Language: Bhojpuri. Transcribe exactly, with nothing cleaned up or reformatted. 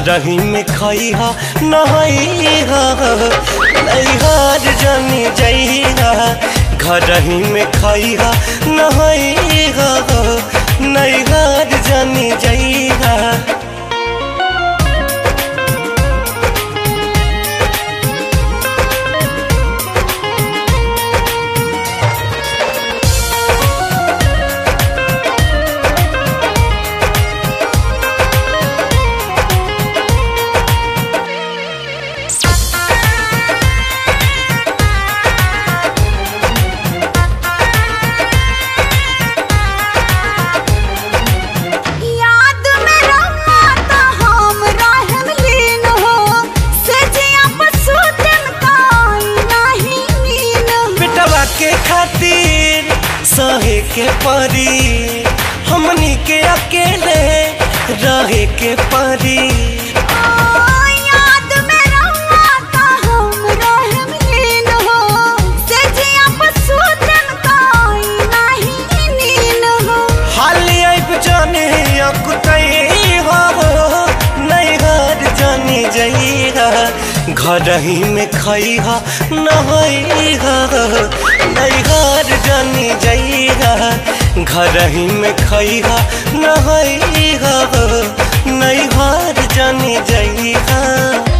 घरही में खइहा नहइहा नैहर जानी जइहा घरही में खइहा नहइहा नैहर जानी जइहा। खातिर सहे के परी हमनी के अकेले रहे के परी। याद में रहुआ का हम रहम लीन हो से जिया पसूतन काई नहीं नीन हो। हाली आइब जाने अकुतई हो नैहर जानी जइहा घरही में खइहा नहइहा नैहर जानी जइहा घरही में खइहा नहइहा नैहर जानी जइहा।